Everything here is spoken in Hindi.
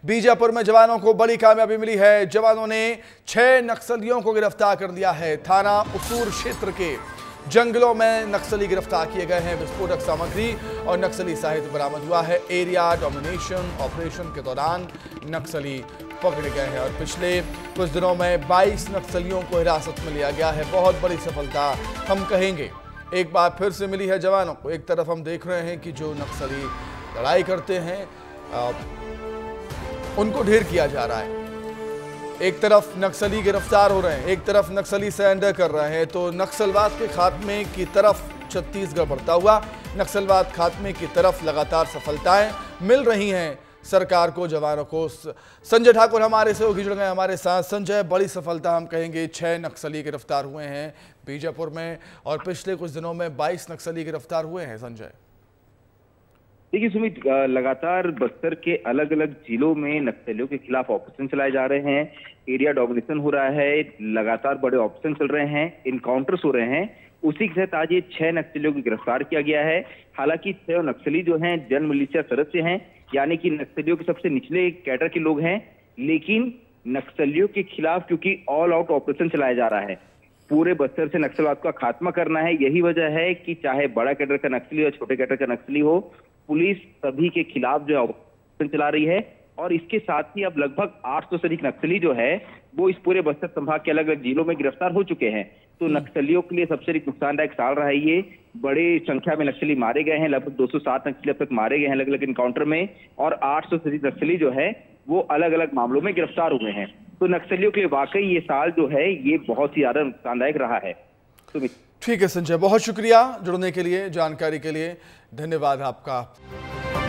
बीजापुर में जवानों को बड़ी कामयाबी मिली है। जवानों ने 6 नक्सलियों को गिरफ्तार कर लिया है। थाना उसूर क्षेत्र के जंगलों में नक्सली गिरफ्तार किए गए हैं। विस्फोटक सामग्री और नक्सली साहित्य बरामद हुआ है। एरिया डोमिनेशन ऑपरेशन के दौरान नक्सली पकड़े गए हैं और पिछले कुछ दिनों में 22 नक्सलियों को हिरासत में लिया गया है। बहुत बड़ी सफलता हम कहेंगे एक बार फिर से मिली है जवानों को। एक तरफ हम देख रहे हैं कि जो नक्सली लड़ाई करते हैं उनको ढेर किया जा रहा है, एक तरफ नक्सली गिरफ्तार हो रहे हैं, एक तरफ नक्सली सरेंडर कर रहे हैं। तो नक्सलवाद के खात्मे की तरफ छत्तीसगढ़ बढ़ता हुआ, नक्सलवाद खात्मे की तरफ लगातार सफलताएं मिल रही हैं सरकार को, जवानों को। संजय ठाकुर हमारे सहयोगी जुड़ गए हमारे साथ। संजय, बड़ी सफलता हम कहेंगे, 6 नक्सली गिरफ्तार हुए हैं बीजापुर में और पिछले कुछ दिनों में 22 नक्सली गिरफ्तार हुए हैं। संजय, देखिए सुमित, लगातार बस्तर के अलग अलग जिलों में नक्सलियों के खिलाफ ऑपरेशन चलाए जा रहे हैं। एरिया डोमिनेशन हो रहा है, लगातार बड़े ऑपरेशन चल रहे हैं, इनकाउंटर्स हो रहे हैं। उसी के तहत आज ये 6 नक्सलियों को गिरफ्तार किया गया है। हालांकि 6 नक्सली जो हैं जन मिलिशिया सदस्य हैं, यानी कि नक्सलियों के सबसे निचले कैडर के लोग हैं। लेकिन नक्सलियों के खिलाफ क्योंकि ऑल आउट ऑपरेशन चलाया जा रहा है, पूरे बस्तर से नक्सलवाद का खात्मा करना है, यही वजह है कि चाहे बड़ा कैडर का नक्सली हो, छोटे कैडर का नक्सली हो, पुलिस सभी के खिलाफ जो ऑपरेशन चला रही है। और इसके साथ ही अब लगभग 800 से अधिक नक्सली जो है वो इस पूरे बस्तर संभाग के अलग अलग जिलों में गिरफ्तार हो चुके हैं। तो नक्सलियों के लिए सबसे अधिक नुकसानदायक साल रहा है ये। बड़ी संख्या में नक्सली मारे गए हैं, लगभग 207 नक्सली अब तक मारे गए हैं अलग अलग इनकाउंटर में, और 800 से अधिक नक्सली जो है वो अलग अलग मामलों में गिरफ्तार हुए हैं। तो नक्सलियों के लिए वाकई ये साल जो है ये बहुत ही ज्यादा नुकसानदायक रहा है। ठीक है संजय, बहुत शुक्रिया जुड़ने के लिए, जानकारी के लिए धन्यवाद आपका।